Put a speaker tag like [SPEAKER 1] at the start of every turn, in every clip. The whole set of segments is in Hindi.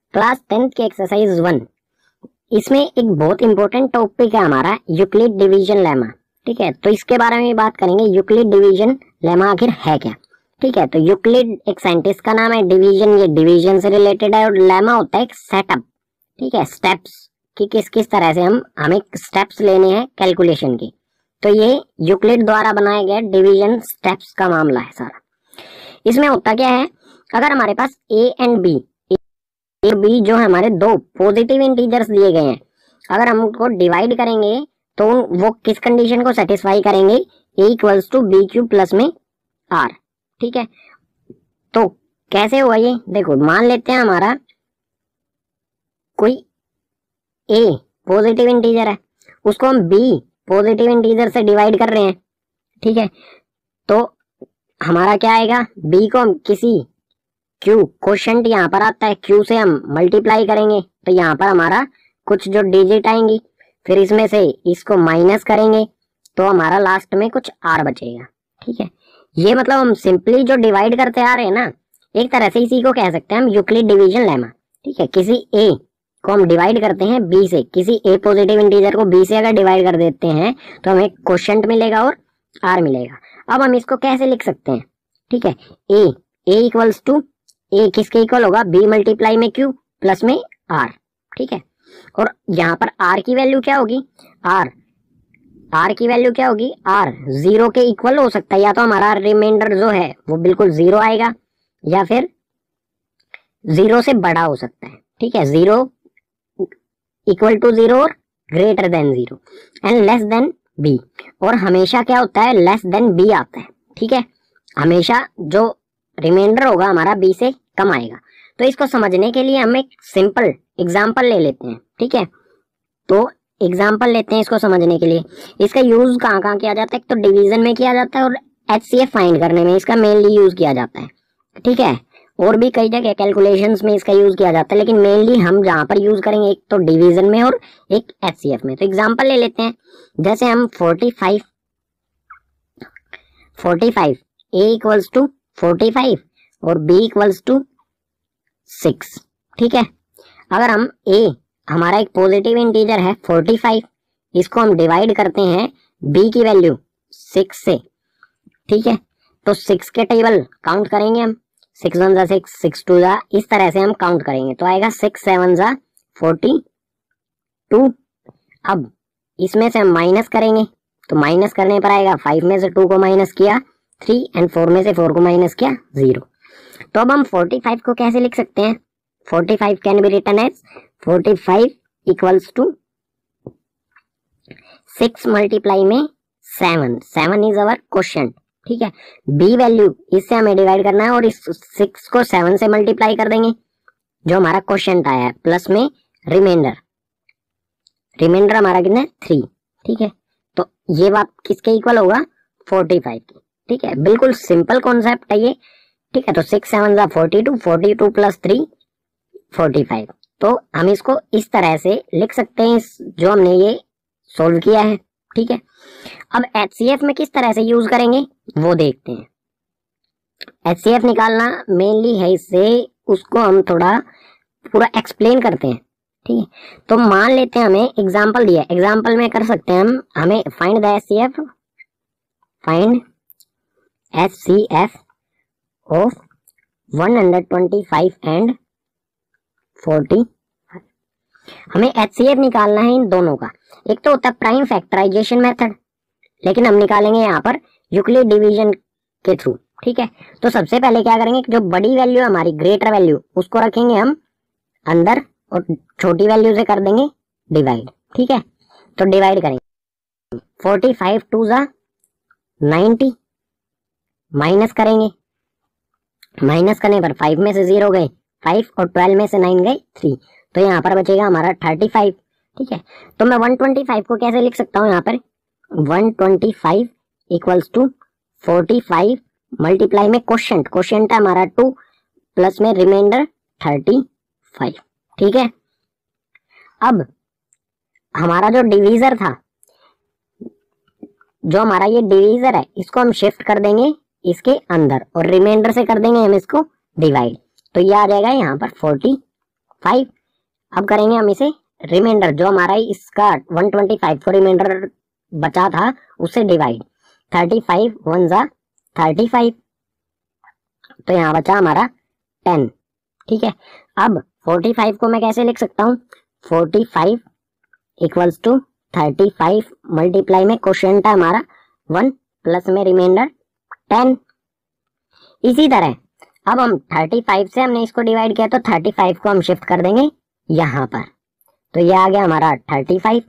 [SPEAKER 1] क्लास 10th की एक्सरसाइज 1, इसमें एक बहुत इंपॉर्टेंट टॉपिक है हमारा यूक्लिड डिवीजन लेमा। ठीक है, तो इसके बारे में बात करेंगे। यूक्लिड डिवीजन लेमा आखिर है क्या? ठीक है, तो यूक्लिड एक साइंटिस्ट का नाम है, डिवीजन ये डिवीजन से रिलेटेड है, और लेमा होता है एक सेटअप। ठीक है, स्टेप्स कि किस किस तरह से हमें स्टेप्स लेने हैं कैलकुलेशन की। तो ये यूक्लिड द्वारा बनाया गया डिवीजन स्टेप्स का मामला है सारा। इसमें होता क्या है, अगर हमारे पास A and B, A B जो है हमारे दो पॉजिटिव इंटीजर्स दिए गए हैं, अगर हम उनको डिवाइड करेंगे तो वो किस कंडीशन को सेटिस्फाई करेंगे, A equals to B cube plus में आर। ठीक है, तो कैसे हुआ ये देखो, मान लेते हैं हमारा कोई ए पॉजिटिव इंटीजर है, उसको हम बी पॉजिटिव इंटीजर से डिवाइड कर रहे हैं। ठीक है, तो हमारा क्या आएगा, बी को हम किसी क्यू, क्वोशंट यहाँ पर आता है, क्यू से हम मल्टीप्लाई करेंगे तो यहाँ पर हमारा कुछ जो डिजिट आएंगी, फिर इसमें से इसको माइनस करेंगे तो हमारा लास्ट में कुछ आर बचेगा। ठीक है, ये मतलब हम सिंपली जो डिवाइड करते आ रहे हैं ना, एक तरह से इसी को कह सकते हैं हम यूक्लिड डिवीजन लेमा। ठीक है, किसी ए को हम डिवाइड करते हैं बी से, किसी ए पॉजिटिव इंटीजर को बी से अगर डिवाइड कर देते हैं तो हमें क्वोशंट मिलेगा और आर मिलेगा। अब हम इसको कैसे लिख सकते हैं? ठीक है, ए इक्वल्स टू, ए किसके इक्वल होगा, बी मल्टीप्लाई में क्यू प्लस में आर। ठीक है, और यहाँ पर आर की वैल्यू क्या होगी, आर की वैल्यू क्या होगी, आर 0 के इक्वल हो सकता है, या तो हमारा रिमाइंडर जो है वो बिल्कुल 0 आएगा, या फिर 0 से बड़ा हो सकता है। ठीक है, 0 इक्वल टू 0 और greater than 0 and less than B, और हमेशा क्या होता है, लेस देन बी आता है। ठीक है, हमेशा जो रिमाइंडर होगा हमारा बी से कम आएगा। तो इसको समझने के लिए हम एक सिंपल एग्जांपल ले लेते हैं। ठीक है, तो एग्जांपल लेते हैं इसको समझने के लिए। इसका यूज कहाँ कहाँ किया जाता है, तो डिवीजन में किया जाता है और एचसीएफ फाइंड करने में इसका मेनली यूज किया जाता है। ठीक है, और भी कई जगह कैलकुलेशंस में इसका यूज किया जाता है, लेकिन मेनली हम जहाँ पर यूज करेंगे एक तो डिवीजन में और एक एचसीएफ में। तो एग्जांपल ले लेते हैं, जैसे हम 45 ए इक्वल्स टू 45 और b इक्वल्स टू 6। ठीक है, अगर हम a हमारा एक पॉजिटिव इंटीजर है 45, इसको हम डिवाइड करते हैं b की वैल्यू 6 से। ठीक है, तो 6 के टेबल काउंट करेंगे हम, 6 1 जा 6, 6 2 जा, इस तरह से हम काउंट करेंगे तो आएगा 6 7 जा 42। अब इसमें से हम माइनस करेंगे तो माइनस करने पर आएगा 5 में से 2 को माइनस किया 3 एंड 4 में से 4 को माइनस किया 0। तो अब हम 45 को कैसे लिख सकते हैं, 45 can be written as 45 equals to 6 multiply में 7 इज अवर क्वोशंट। ठीक है, बी वैल्यू इससे हमें डिवाइड करना है और इस 6 को 7 से मल्टीप्लाई कर देंगे जो हमारा क्वोशंट आया है, प्लस में रिमाइंडर हमारा कितना है 3। ठीक है, तो ये बात किसके इक्वल होगा, 45 की। ठीक है, बिल्कुल सिंपल कॉन्सेप्ट है ये। ठीक है, तो 6 7 जा 42, 42 प्लस 3 45। तो हम इसको इस तरह से लिख सकते हैं, जो हमने ये सोल्व किया है। ठीक है, अब एचसीएफ में किस तरह से यूज करेंगे वो देखते हैं। एचसीएफ निकालना मेनली है इससे, उसको हम थोड़ा पूरा एक्सप्लेन करते हैं। ठीक है, तो मान लेते हैं हमें एग्जाम्पल दिया, एग्जाम्पल में कर सकते हैं हम, हमें find the HCF, find HCF of 125 and 40। हमें एचसीएफ निकालना है इन दोनों का। एक तो होता है प्राइम फैक्टराइजेशन मेथड, लेकिन हम निकालेंगे यहाँ पर यूक्लिड डिवीजन के थ्रू। ठीक है, तो सबसे पहले क्या करेंगे, जो बड़ी वैल्यू है हमारी ग्रेटर वैल्यू उसको रखेंगे हम अंदर और छोटी वैल्यू से कर देंगे डिवाइड। ठीक है, तो डिवाइड करेंगे 45 2 जा 90, माइनस करेंगे, माइनस करने पर 5 में से 0 गए 5 और 12 में से 9 गए 3, तो यहाँ पर बचेगा हमारा 35। ठीक है, तो मैं 125 को कैसे लिख सकता हूँ, यहाँ पर 125 इक्वल्स टू 45 मल्टीप्लाई में क्वोशंट है हमारा 2 प्लस में रिमाइंडर 35। ठीक है, अब हमारा जो डिवीजर था, जो हमारा ये डिवीजर है, इसको हम शिफ्ट कर देंगे इसके अंदर और रिमाइंडर से कर देंगे हम इसको डिवाइड, तो ये आ जाएगा यहाँ पर 5। अब करेंगे हम इसे रिमाइंडर, जो हमारा इसका 125 को रिमाइंडर बचा था उससे डिवाइड। 35 1 जा 35, तो यहाँ बचा हमारा 10। ठीक है, अब 45 को मैं कैसे लिख सकता हूँ, 45 इक्वल्स टू 35 मल्टीप्लाई में क्वोशिएंट है हमारा 1 प्लस में रिमाइंडर 10। इसी तरह अब हम 35 से हमने इसको डिवाइड किया, तो 35 को हम शिफ्ट कर देंगे यहाँ पर, तो ये आ गया हमारा 35।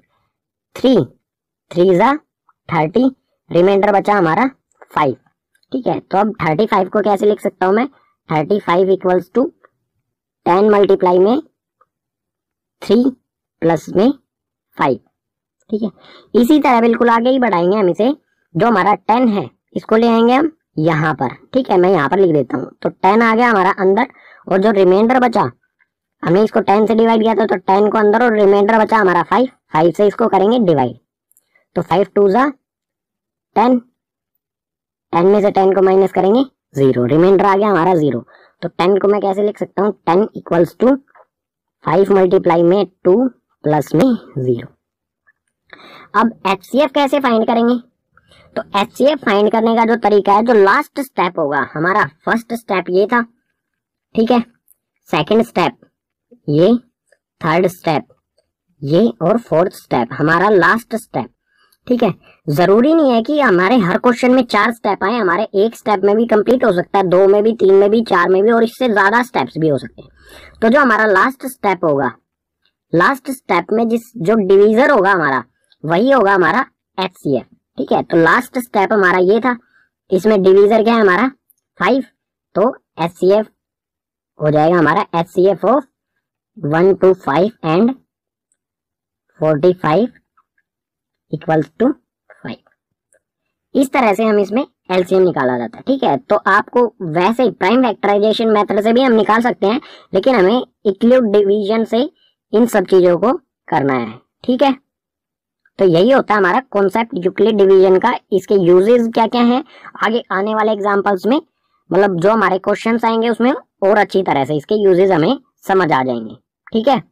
[SPEAKER 1] 3 जा 30, रिमाइंडर बचा हमारा 5। ठीक है, तो अब 35 को कैसे लिख सकता हूं मैं, 35 इक्वल्स टू 10 मल्टीप्लाई में 3 प्लस में 5। ठीक है, इसी तरह बिल्कुल आगे ही बढ़ाएंगे हम इसे। जो हमारा 10 है इसको ले आएंगे हम यहाँ पर। ठीक है, मैं यहाँ पर लिख देता हूँ, तो 10 आ गया हमारा अंदर, और जो रिमाइंडर बचा, हमने इसको 10 से डिवाइड किया था, तो 10 को अंदर और रिमाइंडर बचा हमारा 5 से इसको करेंगे डिवाइड, तो 5 2 जा 10, 10 में से 10 को माइनस करेंगे 0, रिमाइंडर आ गया हमारा 0। तो 10 को मैं कैसे लिख सकता हूँ, 10 इक्वल्स टू 5 मल्टीप्लाई में 2 प्लस में 0। अब HCF कैसे फाइंड करेंगे, तो HCF फाइंड करने का जो तरीका है, जो लास्ट स्टेप होगा हमारा, फर्स्ट स्टेप ये था, ठीक है, सेकंड स्टेप ये, थर्ड स्टेप ये, और फोर्थ स्टेप हमारा लास्ट स्टेप। ठीक है, जरूरी नहीं है कि हमारे हर क्वेश्चन में 4 स्टेप आए, हमारे एक स्टेप में भी कंप्लीट हो सकता है, 2 में भी, 3 में भी, 4 में भी, और इससे ज्यादा स्टेप्स भी हो सकते हैं। तो जो हमारा लास्ट स्टेप होगा, लास्ट स्टेप में जो डिवीजर होगा हमारा, वही होगा हमारा HCF। ठीक है, तो लास्ट स्टेप हमारा ये था, इसमें डिवीजर क्या है हमारा 5, तो HCF हो जाएगा हमारा HCF of 1 to 5 and 45 equals to 5। इस तरह से हम इसमें एलसीएम निकाला जाता है। ठीक है, तो आपको वैसे प्राइम फैक्टराइजेशन मेथड से भी हम निकाल सकते हैं, लेकिन हमें यूक्लिड डिवीजन से इन सब चीजों को करना है। ठीक है, तो यही होता है हमारा कॉन्सेप्ट यूक्लिड डिवीजन का। इसके यूजेस क्या क्या हैं, आगे आने वाले एग्जांपल्स में, मतलब जो हमारे क्वेश्चंस आएंगे उसमें और अच्छी तरह से इसके यूजेस हमें समझ आ जाएंगे। ठीक है।